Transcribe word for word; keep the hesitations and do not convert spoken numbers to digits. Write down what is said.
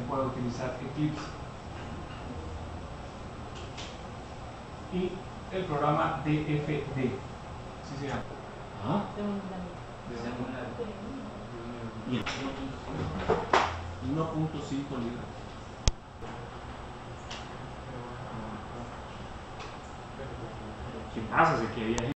pueda utilizar Eclipse. Y el programa D F D, ¿sí se llama? ¿Ah? Y uno punto cinco libras. ¿Qué pasa? Se quería